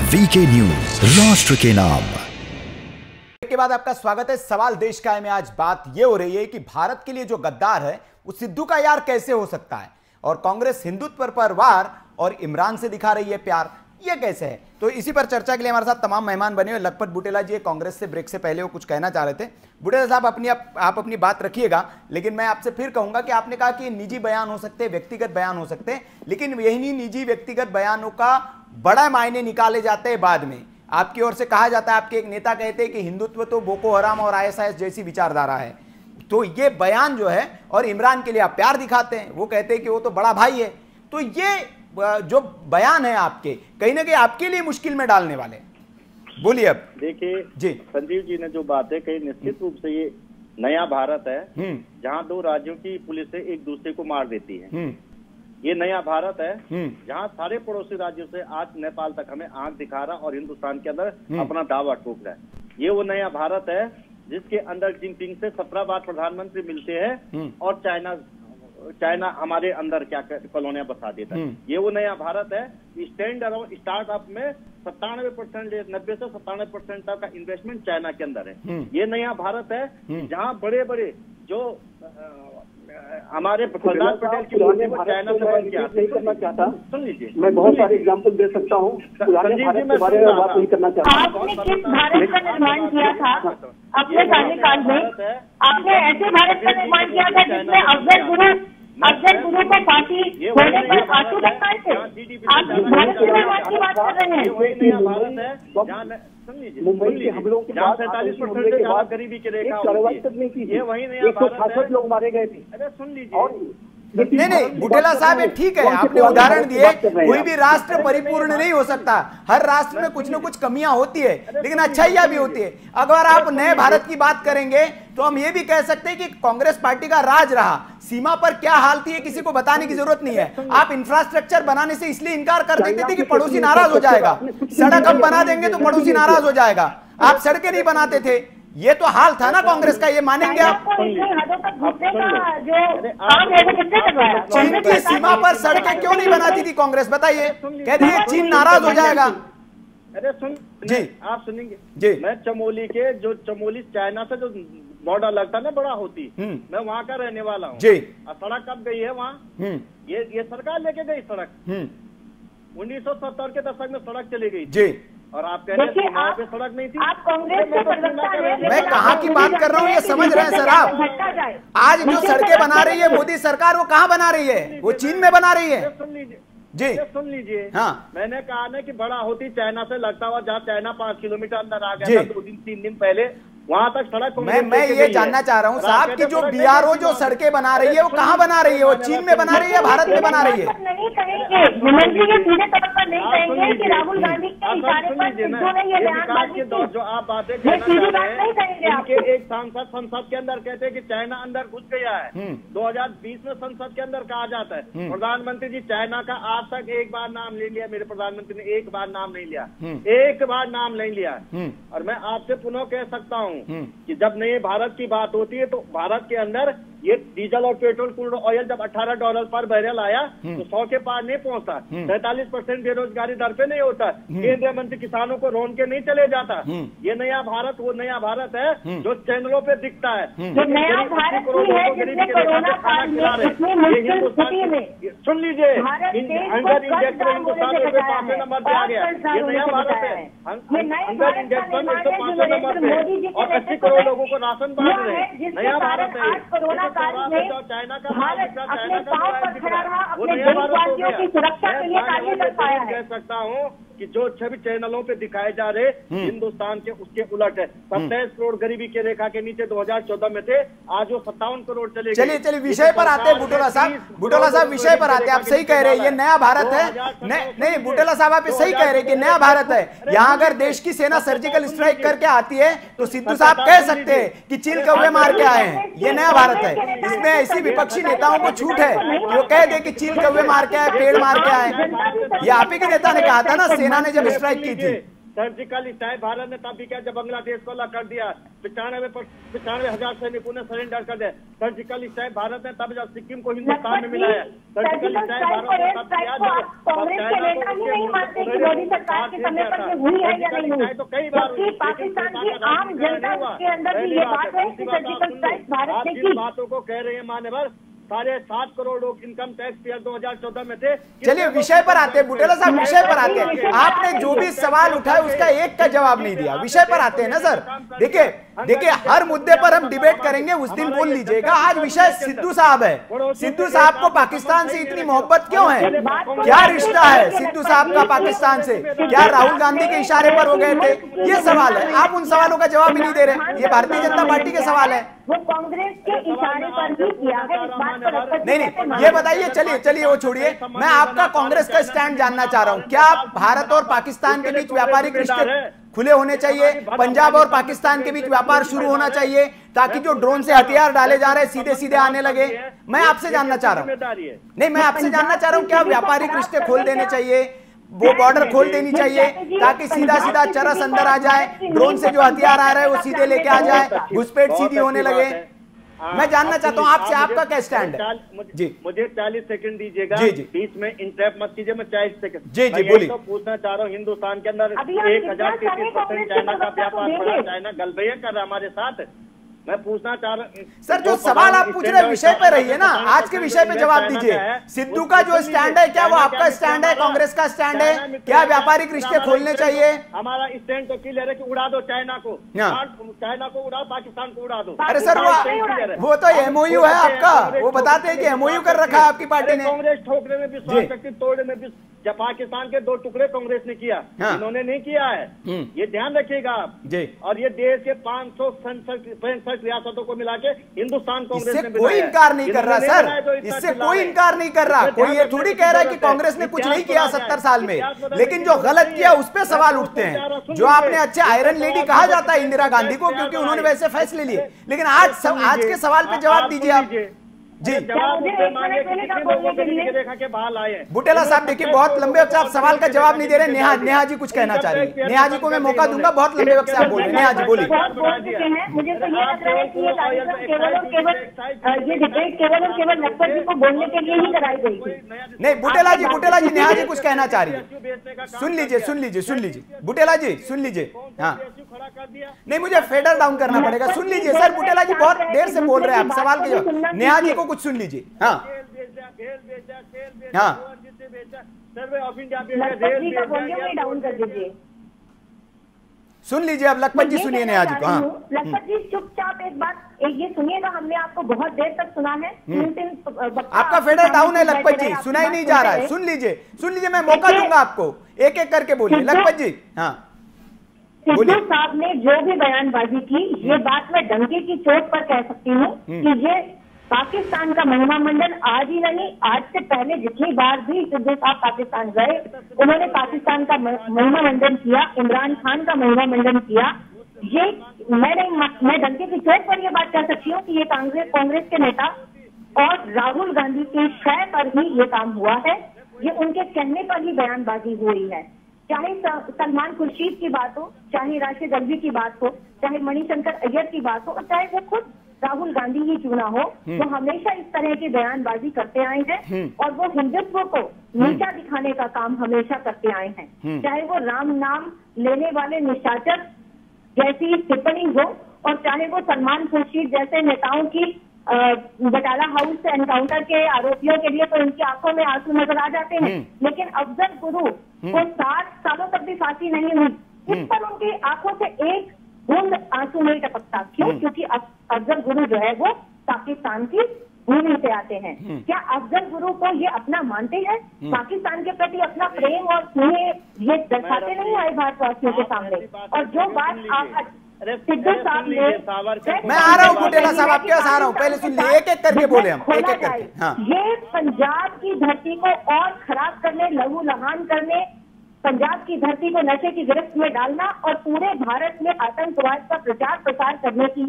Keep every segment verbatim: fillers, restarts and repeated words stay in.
VK news, राष्ट्र के नाम। के बाद आपका स्वागत है। सवाल देश का है में आज बात यह हो रही है कि भारत के लिए जो गद्दार है वो सिद्धू का यार कैसे हो सकता है, और कांग्रेस हिंदुत्व पर वार और इमरान से दिखा रही है प्यार, ये कैसे है। तो इसी पर चर्चा के लिए हमारे साथ तमाम मेहमान बने हुए। लखपत बुटेला जी कांग्रेस से, ब्रेक से पहले वो कुछ कहना चाह रहे थे। बुटेला साहब अपनी आप, आप अपनी बात रखिएगा, लेकिन मैं आपसे फिर कहूंगा कि आपने कहा कि निजी बयान हो सकते हैं, व्यक्तिगत बयान हो सकते हैं, लेकिन यही निजी व्यक्तिगत बयानों का बड़ा मायने निकाले जाते हैं बाद में। आपकी ओर से कहा जाता है, आपके एक नेता कहते हैं कि हिंदुत्व तो बोको हराम और आई एस आई एस जैसी विचारधारा है। तो ये बयान जो है, और इमरान के लिए आप प्यार दिखाते हैं, वो कहते हैं कि वो तो बड़ा भाई है। तो ये जो बयान है आपके, कहीं ना कहीं आपके लिए मुश्किल में डालने वाले। बोलिए अब। देखिए जी, संजीव जी ने जो बात है कही, निश्चित रूप से ये नया भारत है जहां दो राज्यों की पुलिसें एक दूसरे को मार देती है। ये नया भारत है जहां सारे पड़ोसी राज्यों से आज नेपाल तक हमें आंख दिखा रहा और हिंदुस्तान के अंदर अपना दावा ठोक रहा है। ये वो नया भारत है जिसके अंदर जिनपिंग से सत्रह बार प्रधानमंत्री मिलते हैं और चाइना चाइना हमारे अंदर क्या कॉलोनियां बसा देता है। ये वो नया भारत है। स्टैंड अराउंड स्टार्टअप में सत्तानवे परसेंट नब्बे से सत्तानवे परसेंट तक का इन्वेस्टमेंट चाइना के अंदर है। ये नया भारत है जहाँ बड़े बड़े जो हमारे सरदार पटेल की मूर्ति को चाइना से बन किया करना चाहता। सुन लीजिए, मैं बहुत सारे एग्जाम्पल दे सकता हूँ। पुराने भारत के बारे में बात नहीं करना चाहता। आपने किस भारत का निर्माण किया था अपने कार्यकाल में? आपने ऐसे भारत का निर्माण किया था जिसमें अफजल गुरु अफजल गुरु को फांसी होने पर आंसू लगवाए थे। आप भारत के निर्माण की बात कर रहे हैं। वही नया भारत है जहाँ मुंबई के हमलों के बाद सैंतालीस परसेंट से ज्यादा गरीबी की रेखा होती है। ये वही नया भारत है। लोग मारे गए थे। अरे सुन लीजिए, नहीं नहीं बुटेला साहब, ये ठीक है, आपने उदाहरण दिए। कोई भी राष्ट्र परिपूर्ण नहीं हो सकता, हर राष्ट्र में कुछ न कुछ कमियां होती है, लेकिन अच्छाइयां भी होती है। अगर आप नए भारत की बात करेंगे तो हम ये भी कह सकते हैं कि कांग्रेस पार्टी का राज रहा, सीमा पर क्या हाल थी ये किसी को बताने की जरूरत नहीं है। आप इंफ्रास्ट्रक्चर बनाने से इसलिए इनकार कर देते थे कि पड़ोसी नाराज हो जाएगा, सड़क हम बना देंगे तो पड़ोसी नाराज हो जाएगा, आप सड़कें नहीं बनाते थे। ये तो हाल था ना कांग्रेस का, ये मानेंगे आप? चीन की सीमा पर सड़कें क्यों नहीं बनाती थी कांग्रेस, बताइए? कहती है चीन नाराज हो जाएगा। अरे सुन जी, आप सुनेंगे जी। मैं चमोली के जो चमोली चाइना से जो बॉर्डर लगता ना बड़ा होती, मैं वहाँ का रहने वाला हूँ जी। सड़क कब गई है वहाँ? ये ये सरकार लेके गई सड़क। उन्नीस सौ सत्तर के दशक में सड़क चली गई जी, और आप कह रहे हैं वहाँ पे सड़क नहीं थी। आप कांग्रेस के प्रवक्ता हैं। मैं कहाँ की बात कर रहा हूँ ये समझ रहे हैं सर आप? आज जो सड़कें बना रही है मोदी सरकार, वो कहाँ बना रही है? वो चीन में बना रही है। सुन लीजिए जी, सुन लीजिए। हाँ, मैंने कहा ना कि बड़ा होती चाइना से लगता हुआ, जहाँ चाइना पांच किलोमीटर अंदर आ गया था दो दिन तीन दिन पहले, वहाँ तक सड़क। मैं मैं ये जानना चाह रहा हूँ साहब कि जो बी आर ओ जो सड़कें बना रही है वो कहाँ बना रही है? वो चीन में बना रही है, भारत में बना रही है? नहीं कहेंगे, मंत्री ये सीधे तौर पर नहीं कहेंगे कि राहुल गांधी के इशारे पर सिद्धू ने ये बयानबाजी की। जो आप बातें कहना चाह रहे हैं, इनके एक सांसद संसद के अंदर कहते हैं कि चाइना अंदर घुस गया है। दो हजार बीस में संसद के अंदर कहा जाता है प्रधानमंत्री जी चाइना का आज तक एक बार नाम ले लिया, मेरे प्रधानमंत्री ने एक बार नाम नहीं लिया, एक बार नाम नहीं लिया। और मैं आपसे पुनः कह सकता हूँ कि जब नए भारत की बात होती है तो भारत के अंदर ये डीजल और पेट्रोल क्रूड ऑयल जब अठारह डॉलर पर बैरल आया तो सौ के पार नहीं पहुंचता। सैंतालीस परसेंट बेरोजगारी दर पे नहीं होता। केंद्रीय मंत्री किसानों को रोन के नहीं चले जाता। ये नया भारत वो नया भारत है जो चैनलों पे दिखता है। जो नया भारत है कोरोना काल में इतनी मुश्किल स्थिति में, सुन लीजिए, अंडर इंडेक्स में हिंदुस्तान एक सौ पांचवें नंबर पे आ गया। ये नया भारत है। अंडर इंडेक्स में एक सौ पांचवें नंबर पे और अस्सी करोड़ लोगों को राशन बांट रहे। नया भारत है। कोरोना काल में भारत अपने पांव पर खड़ा रहा, अपने देशवासियों की सुरक्षा के लिए कार्य कर पाया है। कह सकता हूँ कि जो छवि चैनलों पे दिखाए जा रहे हिंदुस्तान के उसके उलट है। सत्ताईस करोड़ गरीबी के रेखा के नीचे दो हजार चौदह में थे, आज वो सत्तावन करोड़ चले। चलिए चलिए विषय पर आते हैं बुटेला साहब। बुटेला साहब विषय पर आते हैं। आप सही कह रहे हैं, ये नया भारत है। नहीं बुटेला साहब, आप सही कह रहे हैं कि नया भारत है। यहाँ अगर देश की सेना सर्जिकल स्ट्राइक करके आती है तो सिद्धू साहब कह सकते हैं कि चील कौवे मार के आए हैं, ये नया भारत है। इसमें ऐसी विपक्षी नेताओं को छूट है कि वो कह दे कि चील कौवे मार के आए, पेड़ मार के आए। ये आप ही के नेता ने कहा था ना सेना ने जब स्ट्राइक की थी। सर्जिकल स्ट्राइक भारत ने तब भी किया जब बांग्लादेश को अलग कर दिया, पिचानवे पिचानवे हजार सैनिकों ने सरेंडर कर दिया। सर्जिकल स्ट्राइक भारत ने तब जब सिक्किम को हिंदुस्तान में मिलाया। सर्जिकल स्ट्राइक भारत ने तब किया जब कांग्रेस के नेता ही नहीं मानते कि मोदी सरकार के समय पर ये हुई है या नहीं हुई, जबकि पाकिस्तान की आम जनता के अंदर भी ये बात है कि सर्जिकल स्ट्राइक भारत ने की। बातों को कह रहे हैं मान्यवर, साढ़े सात करोड़ लोग इनकम टैक्स पेयर दो हजार चौदह में थे। चलिए विषय पर आते हैं बुटेला साहब, विषय पर आते हैं। आपने जो भी सवाल उठाया उसका एक का जवाब नहीं दिया। विषय पर आते हैं ना सर। देखिए देखिए हर मुद्दे पर हम डिबेट करेंगे, उस दिन बोल लीजिएगा। आज विषय सिद्धू साहब है। सिद्धू साहब को पाकिस्तान से इतनी मोहब्बत क्यों है? क्या रिश्ता है सिद्धू साहब का पाकिस्तान से? क्या राहुल गांधी के इशारे पर हो गए थे? ये सवाल है, आप उन सवालों का जवाब ही नहीं दे रहे। ये भारतीय जनता पार्टी के सवाल है। वो कांग्रेस के इशारे पर ही किया है, इस बात पर नहीं नहीं ये बताइए। चलिए चलिए वो छोड़िए, मैं आपका कांग्रेस का स्टैंड जानना चाह रहा हूं। क्या भारत और पाकिस्तान के बीच व्यापारिक रिश्ते खुले होने चाहिए? पंजाब और पाकिस्तान के बीच व्यापार शुरू होना चाहिए ताकि जो ड्रोन से हथियार डाले जा रहे हैं सीधे सीधे आने लगे? मैं आपसे जानना चाह रहा हूं। नहीं मैं आपसे जानना चाह रहा हूं, क्या व्यापारिक रिश्ते खोल देने चाहिए, वो बॉर्डर खोल देनी चाहिए ताकि सीधा सीधा चरस अंदर आ जाए, ड्रोन से जो हथियार आ रहे हैं वो सीधे लेके आ जाए, घुसपैठ सीधी होने लगे? मैं जानना चाहता हूं आपसे, आपका क्या स्टैंड है? जी मुझे चालीस सेकंड दीजिएगा, जी जी बीच में इंटरप्ट मत कीजिए। मैं चालीस सेकंड जी जी बोलिए। तो पूछना चाह रहा हूँ, हिंदुस्तान के अंदर एक हजार तैतीस परसेंट चाइना का व्यापार बढ़ा, चाइना गलबैया कर रहा हमारे साथ। मैं पूछना चाह रहा हूँ सर, जो सवाल आप पूछ रहे हैं विषय पे रहिए ना, आज के विषय पे जवाब दीजिए। सिद्धू का जो स्टैंड है क्या वो आपका स्टैंड है, कांग्रेस का स्टैंड है? क्या व्यापारिक रिश्ते खोलने चाहिए? हमारा स्टैंड तो क्लियर है कि उड़ा दो चाइना को, चाइना को उड़ाओ, पाकिस्तान को उड़ा दो। अरे सर वो वो तो एमओयू है आपका, वो बताते हैं कि एमओयू कर रखा है आपकी पार्टी ने। कांग्रेस ठोकने में विश्वास करती, तोड़ने में भी। जब पाकिस्तान के दो टुकड़े कांग्रेस ने किया, इन्होंने नहीं किया है, ये ध्यान रखिएगा आप जी। और ये देश के पाँच सौ पैंसठ रियासतों को मिला के हिंदुस्तान कांग्रेस ने कोई इनकार नहीं कर रहा सर, इससे कोई इनकार नहीं कर रहा। कोई ये थोड़ी कह रहा है कि कांग्रेस ने कुछ नहीं किया सत्तर साल में, लेकिन जो गलत किया उस पर सवाल उठते हैं। जो आपने अच्छे आयरन लेडी कहा जाता है इंदिरा गांधी को, क्योंकि उन्होंने वैसे फैसले लिए, लेकिन आज आज के सवाल पे जवाब दीजिए आप जी। बुटेला साहब देखिए बहुत लंबे वक्त से आप सवाल का जवाब नहीं दे रहे। नेहा नेहा जी कुछ कहना चाह रही है, नेहा जी को मैं मौका दूंगा, बहुत लंबे वक्त से आप बोल रहे हैं। नेहा जी बोलिए। मुझे तो ये लग रहा है कि ये कार्यक्रम केवल और केवल ये डिबेट केवल और केवल लखपत जी को बोलने के लिए ही कराई गई थी। नहीं बुटेला जी, बुटेला जी नेहा जी कुछ कहना चाह रही है, सुन लीजिए सुन लीजिए सुन लीजिए बुटेला जी सुन लीजिए। हाँ नहीं मुझे फेडर डाउन करना पड़ेगा, सुन लीजिए सर। बुटेला जी बहुत देर से बोल रहे हैं, आप सवाल के जवाब। नेहा जी को कुछ सुन लीजिए। हाँ हाँ सुन लीजिए अब लखपत जी सुनिए नेहा जी को। हाँ लखपत जी चुपचाप एक बात एक ये सुनिएगा, हमने आपको बहुत देर तक सुना है। तीन तीन आपका फेडर डाउन है लखपत जी, सुना ही नहीं जा रहा है। सुन लीजिए सुन लीजिए, मैं मौका दूंगा आपको, एक एक करके बोलिए लखपत जी। हाँ सिद्धू साहब ने जो भी बयानबाजी की, ये बात मैं डंके की चोट पर कह सकती हूँ कि ये पाकिस्तान का महिमा मंडन आज ही नहीं, आज से पहले जितनी बार भी सिद्धू साहब पाकिस्तान गए, उन्होंने पाकिस्तान का महिमा मंडन किया, इमरान खान का महिमा मंडन किया। ये मैं नहीं मैं डंके की चोट पर यह बात कह सकती हूँ कि ये कांग्रेस कांग्रेस के नेता और राहुल गांधी के शय पर ही ये काम हुआ है। ये उनके कहने पर ही बयानबाजी हुई है। चाहे सलमान खुर्शीद की बात हो, चाहे राशिद अल्वी की बात हो, चाहे मणिशंकर अय्यर की बात हो, और चाहे वो खुद राहुल गांधी ही क्यों ना हो, वो हमेशा इस तरह की बयानबाजी करते आए हैं और वो हिंदुत्व को नीचा दिखाने का काम हमेशा करते आए हैं। चाहे वो राम नाम लेने वाले निशाचर जैसी टिप्पणी हो, और चाहे वो सलमान खुर्शीद जैसे नेताओं की बटाला हाउस से एनकाउंटर के आरोपियों के लिए तो उनकी आंखों में आंसू नजर आ जाते हैं, लेकिन अफजल गुरु को साठ सालों तक भी फांसी नहीं हुई, इस पर उनकी आंखों से एक बूंद आंसू नहीं टपकता। क्यों? क्योंकि अफजल गुरु जो है वो पाकिस्तान की भूमि से आते हैं। क्या अफजल गुरु को ये अपना मानते हैं? पाकिस्तान के प्रति अपना प्रेम और स्नेह ये दर्शाते नहीं आए भारतवासियों के सामने? और जो बात आप सिद्धू साहब ने, मैं आ रहा हूँ बुटेला साहब आपके पास आ रहा हूँ, पहले सुन लीजिए, एक एक करके बोले हम, एक एक करके। हाँ। ये पंजाब की धरती को और खराब करने, लहू लहान करने, पंजाब की धरती को नशे की गिरफ्त में डालना और पूरे भारत में आतंकवाद का प्रचार प्रसार करने की ही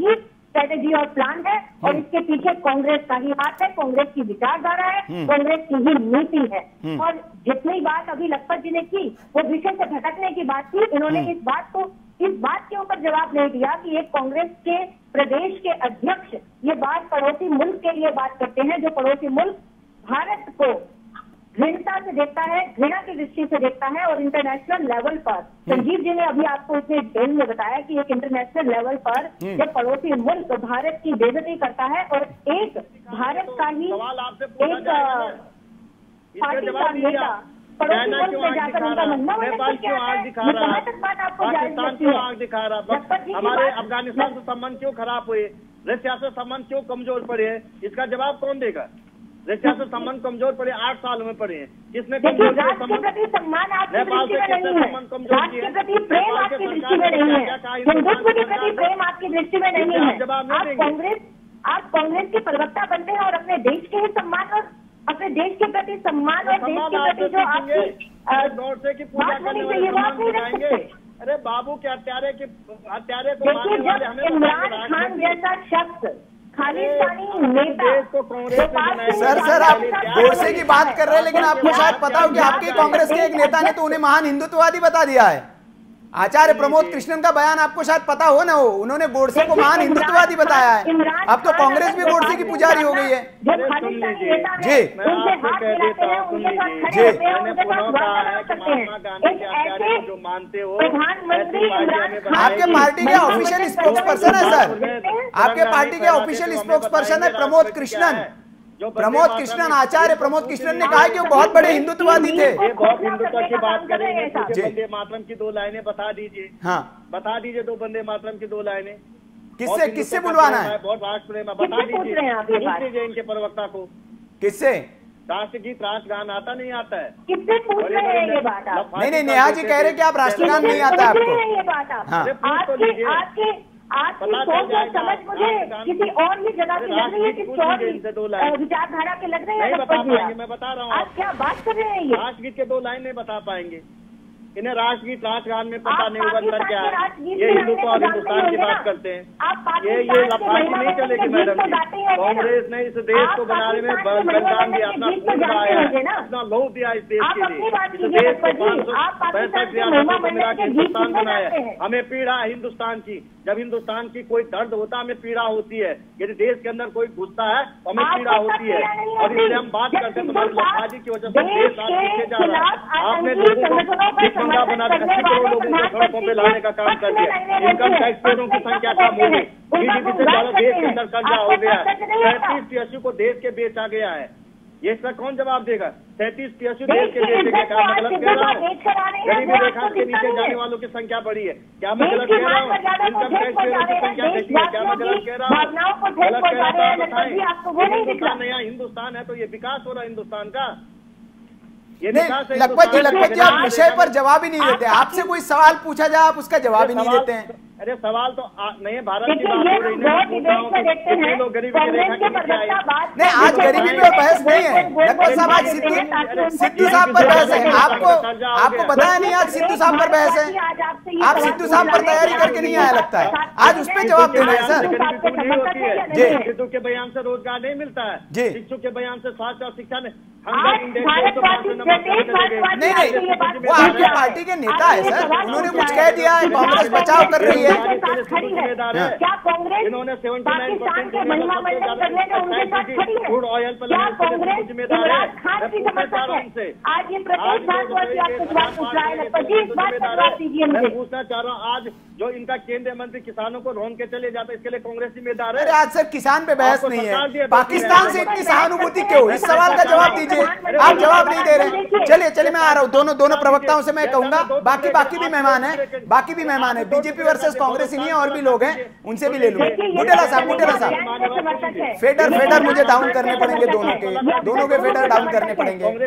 स्ट्रेटेजी और प्लान है और इसके पीछे कांग्रेस का ही हाथ है, कांग्रेस की विचारधारा है, कांग्रेस की ही नीति है। और जितनी बात अभी लखपत जी ने की वो विषय से भटकने की बात थी। इन्होंने इस बात को इस बात के ऊपर जवाब नहीं दिया कि एक कांग्रेस के प्रदेश के अध्यक्ष ये बात पड़ोसी मुल्क के लिए बात करते हैं, जो पड़ोसी मुल्क भारत को घृणता से देखता है, घृणा की दृष्टि से देखता है। और इंटरनेशनल लेवल पर संजीव जी ने अभी आपको इतने डिटेल में बताया कि एक इंटरनेशनल लेवल पर जब पड़ोसी मुल्क भारत की बेइज्जती करता है और एक भारत का ही एक पार्टी का नेता पड़ोसी मुल्क में जाकर उनका नेपाल क्यों आग दिखा रहा है, पाकिस्तान क्यों आग दिखा रहा है, हमारे अफगानिस्तान से संबंध क्यों खराब हुए, रशिया से संबंध क्यों कमजोर पड़े हैं, इसका जवाब कौन देगा? रशिया से संबंध कमजोर पड़े, आठ साल में पड़े हैं, किसने कमजोर किया संबंध? सम्मान आपकी नेपाल से दृष्टि में किसने नहीं है, संबंध कमजोर राष्ट्र किए? के प्रति प्रेम आपकी दृष्टि में नहीं है, हिंदुत्व के प्रति प्रेम आपकी दृष्टि में नहीं है। आप कांग्रेस आप कांग्रेस के प्रवक्ता बनते हैं और अपने देश के ही सम्मान और अपने देश के प्रति सम्मान और देश के प्रति जो आपकी बात होनी चाहिए वो आप नहीं रख सकते। अरे बाबू के हत्यारे के हत्यारे को देखिए, मारने वाले जब हमें इमरान खान जैसा शख्स खालिस्तानी नेता सर सर आप गोडसे की बात कर रहे हैं, लेकिन आपको शायद पता हो कि आपके कांग्रेस के एक नेता ने तो उन्हें महान हिंदुत्ववादी बता दिया है। आचार्य प्रमोद कृष्णन का बयान आपको शायद पता हो ना हो, उन्होंने गोडसे को महान हिंदुत्ववादी बताया है। अब तो कांग्रेस भी गोडसे की पुजारी हो गई है। जी जो मानते हो प्रधानमंत्री आपके पार्टी के ऑफिशियल स्पोक्स पर्सन है सर, आपके पार्टी के ऑफिशियल स्पोक्स पर्सन है प्रमोद कृष्णन। प्रमोद कृष्णन, आचार्य प्रमोद कृष्णन ने कहा कि वो बहुत बड़े हिंदुत्ववादी थे। ये बहुत हिंदुत्व की बात करेंगे, वंदे मातरम की दो लाइनें बता दीजिए। हाँ बता दीजिए दो वंदे मातरम की दो लाइनें। किससे किससे बुलवाना है? बहुत राष्ट्र प्रेम है, बता दीजिए, पूछ लीजिए इनके प्रवक्ता को। किससे? राष्ट्रगीत राष्ट्रगान आता नहीं आता है? किससे पूछ रहे हैं ये बात आप? नहीं नहीं, नेहा जी कह रहे कि आप राष्ट्रगान नहीं आता आपको। ये बात आप हाँ। आपकी आपकी आपकी सोच और समझ मुझे किसी और ही जगह की लग रही है, किसी और ही विचारधारा के लग रहे हैं। नहीं बता पाएंगे, मैं बता रहा हूँ। आप क्या बात कर रहे हैं? ये राष्ट्रगीत के दो लाइन नहीं बता पाएंगे, इन्हें राष्ट्रगीत राष्ट्रगान में पता नहीं होगा अंदर क्या है। ये हिंदुत्व और हिंदुस्तान की बात करते हैं, ये ये लफाजी नहीं चलेगी मैडम जी। कांग्रेस ने इस देश को बनाने में बलिदान दिया, अपना खून बहाया है, अपना लहू दिया इस देश के लिए। इस देश को पाँच सौ पैंसठ रियासतों को मिला के हिंदुस्तान बनाया है। हमें पीड़ा है हिंदुस्तान की, जब हिंदुस्तान की कोई दर्द होता है हमें पीड़ा होती है। यदि देश के अंदर कोई घुसता है तो हमें पीड़ा होती है, और इसलिए हम बात करते हैं तुम्हारी लफाजी की वजह से देश आज पीछे जा रहा है। आपने लोगों को भिखमंगा बना के अस्सी करोड़ लोगों को सड़कों पे लाने का काम कर दिया। इनकम टैक्स पेयरों की संख्या कम हो गई, जीडीपी से ज्यादा देश के अंदर कर्जा हो गया है, सैंतीस पीएसयू को देश के बेचा गया है। ये इसका कौन जवाब देगा? सैंतीस पीएसयू देश के बेचे गए, क्या मैं गलत कह रहा हूँ? गरीबी रेखा के नीचे जाने वालों की संख्या बढ़ी है, क्या मैं गलत कह रहा हूँ? इनकम टैक्स पेयरों की संख्या घटी है, क्या मैं गलत कह रहा हूँ? गलत कह रहा था बताएं। हिंदुस्तान नया हिंदुस्तान है तो ये विकास हो रहा है हिंदुस्तान का। ये नहीं लखपत जी, लखपत जी आप विषय पर जवाब ही नहीं देते। आपसे कोई सवाल पूछा जाए आप उसका जवाब ही नहीं देते हैं। अरे सवाल तो नए भारत की बात हो रही है, कितने लोग गरीबी की रेखा के नीचे आए। नहीं, आज गरीबी पे बहस नहीं है लखपत साहब, आज सिद्धू सिद्धू साहब पर बहस है। आपको आपको बताया नहीं आज सिद्धू साहब पर बहस है, आप सिद्धू साहब पर तैयारी करके नहीं आया लगता है, आज उस पर जवाब देना है सर। गरीबी नहीं होती है जी, सिद्धू के बयान से रोजगार नहीं मिलता है जी, सिद्धू के बयान से स्वास्थ्य और शिक्षा में नहीं नहीं, वो आपकी पार्टी के नेता है सर, उन्होंने कुछ कह दिया है, कांग्रेस बचाव कर रही है। क्या कांग्रेस इन्होंने पाकिस्तान के महिमा मंडल करने में उनके साथ खड़ी है? क्या कांग्रेस इमरान खान की समर्थक है? आज ये प्रदेश भारतवासी आपसे सवाल पूछ रहा है लखपत जी, इस बात का जवाब दीजिए मुझे। मैं पूछना चाह रहा हूँ, आज जो इनका केंद्रीय मंत्री किसानों को रोन के चले जाता है, इसके लिए कांग्रेस जिम्मेदार है? अरे आज सर किसान पे बहस नहीं है, पाकिस्तान से इतनी सहानुभूति क्यों? इस सवाल का जवाब दीजिए, आप जवाब नहीं दे रहे। चलिए चलिए मैं आ रहा हूँ, दोनों दोनों प्रवक्ताओं से मैं कहूंगा, बाकी बाकी भी मेहमान है, बाकी भी मेहमान है, बीजेपी वर्सेस कांग्रेस ही नहीं है, और भी लोग हैं, उनसे भी ले लूंगा। बुटेला साहब, बुटेला साहब, फेडर फेडर मुझे डाउन करने पड़ेंगे, दोनों के दोनों के फेडर डाउन करने पड़ेंगे।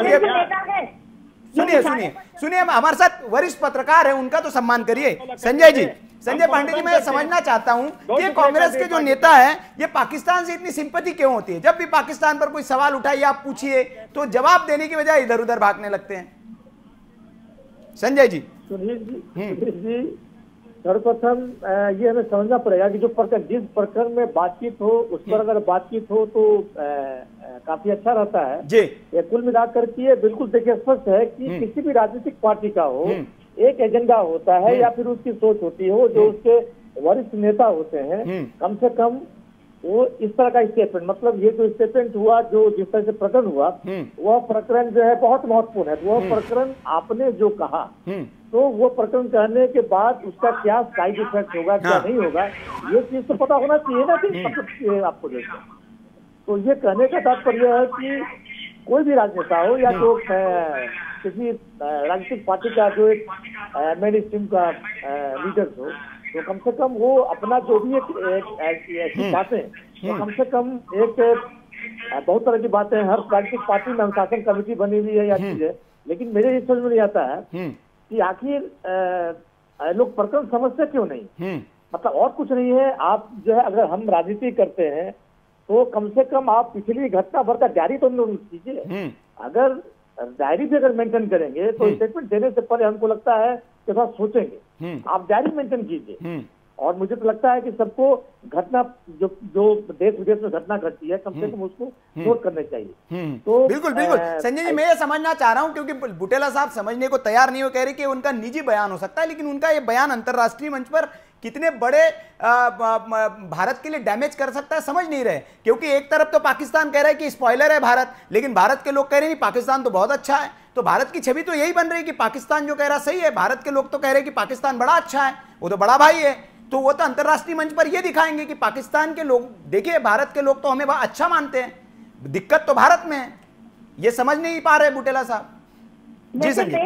सुनिए सुनिए सुनिए, हमारे साथ वरिष्ठ पत्रकार है, उनका तो सम्मान करिए। संजय जी, संजय पांडे जी, मैं समझना चाहता हूं कि कांग्रेस के जो नेता हैं ये पाकिस्तान से इतनी सिंपैथी क्यों होती है? जब भी पाकिस्तान पर कोई सवाल उठाइए, आप पूछिए, तो जवाब देने की बजाय इधर उधर भागने लगते हैं। संजय जी, सुधीर जी, सुधीर जी सर्वप्रथम ये हमें समझना पड़ेगा कि जो प्रकरण जिस प्रकरण में बातचीत हो उस पर अगर बातचीत हो तो आ, आ, काफी अच्छा रहता है जी। ये कुल मिलाकर के ये बिल्कुल देखिए स्पष्ट है कि किसी भी राजनीतिक पार्टी का हो एक एजेंडा होता है या फिर उसकी सोच होती हो, जो उसके वरिष्ठ नेता होते हैं, कम से कम वो इस तरह का स्टेटमेंट, मतलब ये जो स्टेटमेंट हुआ, जो जिस तरह से प्रकरण हुआ, वह प्रकरण जो है बहुत महत्वपूर्ण है। वह प्रकरण आपने जो कहा, तो वो प्रकरण कहने के बाद उसका क्या साइड इफेक्ट होगा, क्या नहीं होगा, ये चीज तो पता होना चाहिए ना कि आपको देखो। तो ये कहने का तात्पर्य है कि कोई भी राजनेता हो या जो किसी राजनीतिक पार्टी का जो एक मेन स्ट्रीम का लीडर हो, तो कम से कम वो अपना जो भी एक ऐसी बातें, तो कम से कम एक बहुत तरह की बातें, हर राजनीतिक पार्टी में अनुशासन कमेटी बनी हुई है या चीज है, लेकिन मेरे ये समझ में नहीं आता है कि आखिर लोग प्रकरण समझते क्यों नहीं। मतलब और कुछ नहीं है, आप जो है अगर हम राजनीति करते हैं तो कम से कम आप पिछली घटना भर का डायरी तो नोट कीजिए। अगर डायरी भी अगर मेंटेन करेंगे तो स्टेटमेंट देने से पहले हमको लगता है कि थोड़ा सोचेंगे। आप डायरी मेंटेन कीजिए, और मुझे तो लगता है कि सबको घटना जो जो देश विदेश में घटना घटती है, कम से कम उसको नोट करने चाहिए। तो बिल्कुल बिल्कुल संजय जी, मैं ये समझना चाह रहा हूं, क्योंकि बुटेला साहब समझने को तैयार नहीं हो, कह रहे कि उनका निजी बयान हो सकता है, लेकिन उनका ये बयान अंतर्राष्ट्रीय मंच पर कितने बड़े भारत के लिए डैमेज कर सकता है समझ नहीं रहे। क्योंकि एक तरफ तो पाकिस्तान कह रहा है कि स्पॉइलर है भारत, लेकिन भारत के लोग कह रहे हैं कि पाकिस्तान तो बहुत अच्छा है। तो भारत की छवि तो यही बन रही है कि पाकिस्तान जो कह रहा सही है, भारत के लोग तो कह रहे हैं कि पाकिस्तान बड़ा अच्छा है, वो तो बड़ा भाई है। तो वो तो अंतर्राष्ट्रीय मंच पर ये दिखाएंगे कि पाकिस्तान के लोग, देखिए भारत के लोग तो हमें बहुत अच्छा मानते हैं, दिक्कत तो भारत में है। ये समझ नहीं पा रहे बुटेला साहब जी। संजय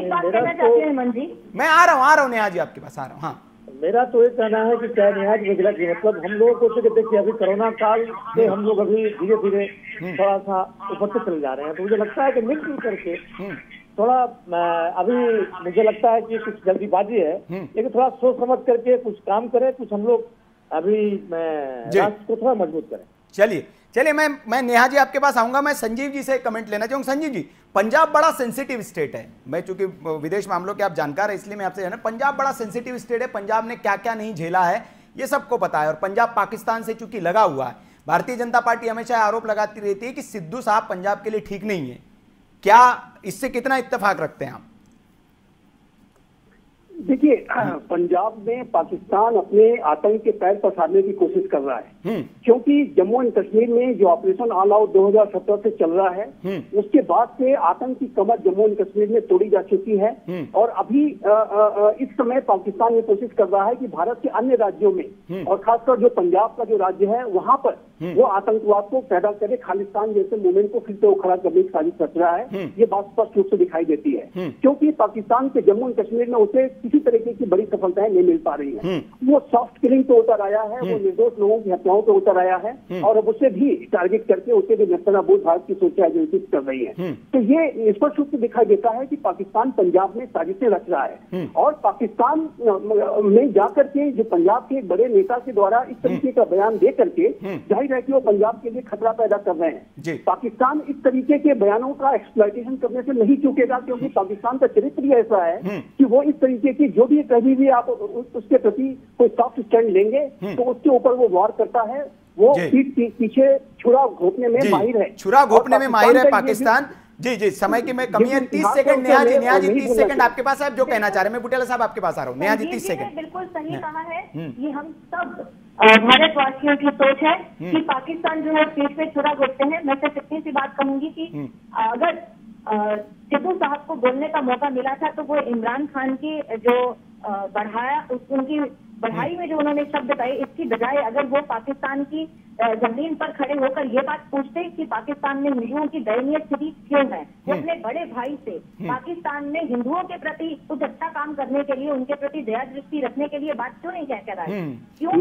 मैं आ रहा हूँ आ रहा हूँ नेहा जी आपके पास आ रहा हूँ। हाँ, मेरा तो ये कहना है कि क्या नेहा जी वगैरह की, मतलब हम लोगों को तो देखिए अभी कोरोना काल से हम लोग अभी धीरे धीरे थोड़ा सा ऊपर से चले जा रहे हैं, तो मुझे लगता है कि मिलजुल करके थोड़ा, अभी मुझे लगता है कि कुछ जल्दीबाजी है, लेकिन थोड़ा सोच समझ करके कुछ काम करें, कुछ हम लोग अभी राष्ट्र को थोड़ा मजबूत करें। चलिए चलिए मैं मैं नेहा जी आपके पास आऊंगा। मैं संजीव जी से कमेंट लेना चाहूंगा। संजीव जी, पंजाब बड़ा सेंसिटिव स्टेट है, मैं चूंकि विदेश मामलों के आप जानकार है इसलिए मैं आपसे जाना, पंजाब बड़ा सेंसिटिव स्टेट है, पंजाब ने क्या क्या नहीं झेला है ये सबको पता है, और पंजाब पाकिस्तान से चूंकि लगा हुआ है। भारतीय जनता पार्टी हमेशा आरोप लगाती रहती है कि सिद्धू साहब पंजाब के लिए ठीक नहीं है, क्या इससे कितना इत्तेफाक रखते हैं आप? देखिए, पंजाब में पाकिस्तान अपने आतंक के पैर पसारने की कोशिश कर रहा है, क्योंकि जम्मू एंड कश्मीर में जो ऑपरेशन ऑल आउट दो हज़ार सत्रह से चल रहा है, उसके बाद से आतंक की कमर जम्मू एंड कश्मीर में तोड़ी जा चुकी है। और अभी आ, आ, इस समय पाकिस्तान ये कोशिश कर रहा है कि भारत के अन्य राज्यों में और खासकर जो पंजाब का जो राज्य है वहां पर वो आतंकवाद को पैदा करे, खालिस्तान जैसे मूवमेंट को फिर से उखड़ा करने की साजिश रच रहा है। ये बात स्पष्ट रूप से दिखाई देती है, क्योंकि पाकिस्तान के जम्मू एंड कश्मीर में उसे किसी तरीके की बड़ी सफलताएं नहीं मिल पा रही है। वो सॉफ्ट किलिंग पे उतर आया है, वो निर्दोष लोगों की हत्याओं पे उतर आया है, और अब उसे भी टारगेट करके उसे भी नस्तानाबूद भारत की सोचा एजेंसी कर रही है। तो ये स्पष्ट रूप से दिखाई देता है कि पाकिस्तान पंजाब में साजिशें रच रहा है, और पाकिस्तान में जाकर के जो पंजाब के एक बड़े नेता के द्वारा इस तरीके का बयान दे करके जाहिर है कि वो पंजाब के लिए खतरा पैदा कर रहे हैं। पाकिस्तान इस तरीके के बयानों का एक्सप्लॉयटेशन करने से नहीं चूकेगा, क्योंकि पाकिस्तान का चरित्र ही ऐसा है कि वो इस तरीके की जो भी कभी भी आप उसके प्रति कोई सॉफ्ट स्टैंड लेंगे तो उसके ऊपर वो वार करता है। वो पीठ पीछे छुरा घोपने में माहिर है, छुरा घोपने में माहिर है पाकिस्तान। जी जी, समय की मैं कमी है, तीस सेकंड नेहा जी, नेहा जी तीस सेकंड आपके पास है, जो कहना चाह रहे हैं। मैं बुटेला साहब आपके पास आ रहा हूँ। नेहा जी तीस सेकंड। बिल्कुल सही कहा है, ये हम सब भारतवासियों की सोच है कि पाकिस्तान जो है पीठ पे छुरा घोपते हैं। मैं सिर्फ इतनी सी बात कहूंगी कि अगर सिद्धू साहब को बोलने का मौका मिला था तो वो इमरान खान की जो बढ़ाया उनकी बढ़ाई में जो उन्होंने शब्द कहे, इसकी बजाय अगर वो पाकिस्तान की जमीन पर खड़े होकर ये बात पूछते कि पाकिस्तान में हिंदुओं की दयनीय स्थिति क्यों है, वो अपने बड़े भाई से पाकिस्तान में हिंदुओं के प्रति कुछ अच्छा काम करने के लिए, उनके प्रति दया दृष्टि रखने के लिए बात क्यों नहीं कह रहा है? क्यों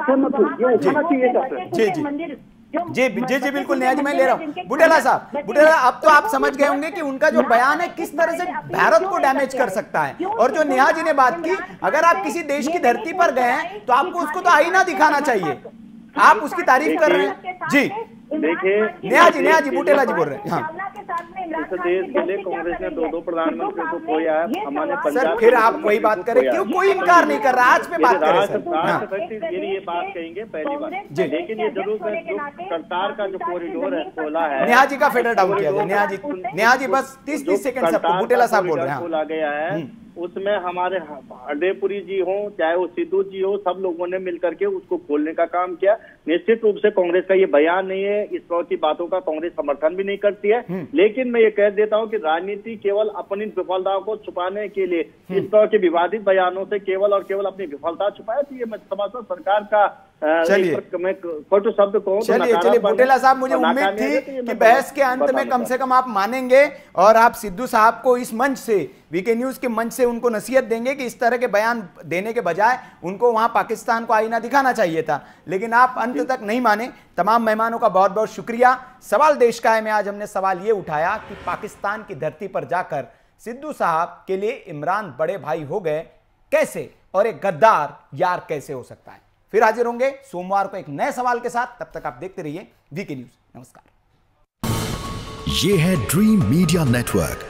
मंदिर जी जी जी बिल्कुल नेहा जी, मैं ले रहा हूँ। बुटेला साहब, बुटेला अब तो आप समझ गए होंगे कि उनका जो बयान है किस तरह से भारत को डैमेज कर सकता है। और जो नेहा जी ने बात की, अगर आप किसी देश की धरती पर गए हैं तो आपको उसको तो आईना दिखाना चाहिए, आप उसकी तारीफ कर रहे हैं। जी देखिए नेहा जी, नेहा जी बुटेला जी बोल रहे हैं। हाँ, के साथ में इस देश के लिए कांग्रेस ने दो दो प्रधानमंत्री को खोया है। हमारे पंजाब, फिर आप वही बात करें, क्यों कोई इनकार नहीं कर रहा, आज पे बात करें सर। राष्ट्रपति के लिए ये बात कहेंगे पहली बार, लेकिन ये जरूर है जो करतार का जो कॉरिडोर है खोला है, नेहा जी का फेडर डाउन किया जाए। नेहा जी, नेहा जी बस तीस तीस सेकंड सबको, बुटेला साहब बोल रहे हैं, खोला गया है, उसमें हमारे हरदेपुरी जी हो चाहे वो सिद्धू जी हो, सब लोगों ने मिलकर के उसको खोलने का काम किया। निश्चित रूप से कांग्रेस का ये बयान नहीं है, इस तरह की बातों का कांग्रेस समर्थन भी नहीं करती है, लेकिन मैं ये कह देता हूं कि राजनीति केवल अपनी विफलताओं को छुपाने के लिए इस तरह के विवादित बयानों से केवल और केवल अपनी विफलता छुपाए, तो ये मैं समझता सरकार का मैं कटु शब्द कहूं। चलिए चलिए बुटेला साहब, मुझे उम्मीद थी कि बहस के अंत में कम से कम आप मानेंगे और आप सिद्धू साहब को इस मंच से, वीके न्यूज के मंच से उनको नसीहत देंगे कि इस तरह के बयान देने के बजाय उनको वहां पाकिस्तान को आईना दिखाना चाहिए था, लेकिन आप अंत तक नहीं माने। तमाम मेहमानों का बहुत बहुत शुक्रिया। सवाल देश का है में आज हमने सवाल ये उठाया कि पाकिस्तान की धरती पर जाकर सिद्धू साहब के लिए इमरान बड़े भाई हो गए कैसे, और एक गद्दार यार कैसे हो सकता है। फिर हाजिर होंगे सोमवार को एक नए सवाल के साथ, तब तक आप देखते रहिए वीके न्यूज। नमस्कार। ये है ड्रीम मीडिया नेटवर्क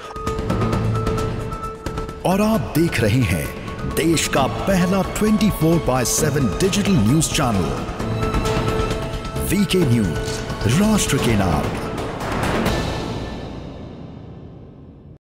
और आप देख रहे हैं देश का पहला चौबीस बाय सात digital news channel VK news, राष्ट्र के नाम।